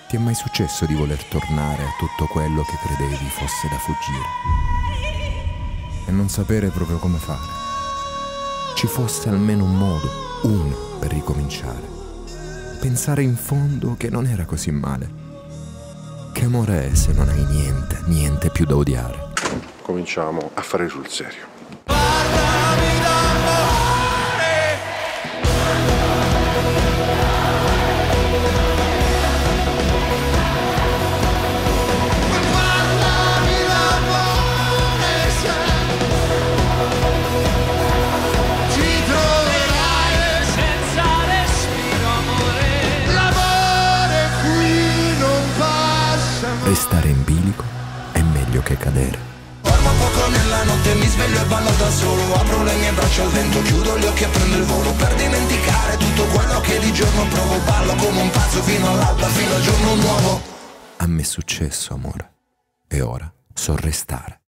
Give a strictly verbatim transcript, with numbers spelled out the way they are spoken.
Ti è mai successo di voler tornare a tutto quello che credevi fosse da fuggire e non sapere proprio come fare? Ci fosse almeno un modo, uno, per ricominciare. Pensare in fondo che non era così male. Che amore è se non hai niente, niente più da odiare? Cominciamo a fare sul serio. Restare in bilico è meglio che cadere. Dormo poco nella notte, mi sveglio e ballo da solo. Apro le mie braccia al vento, chiudo gli occhi e prendo il volo. Per dimenticare tutto quello che di giorno provo. Ballo come un pazzo fino all'alba, fino al giorno nuovo. A me è successo, amore, e ora so restare.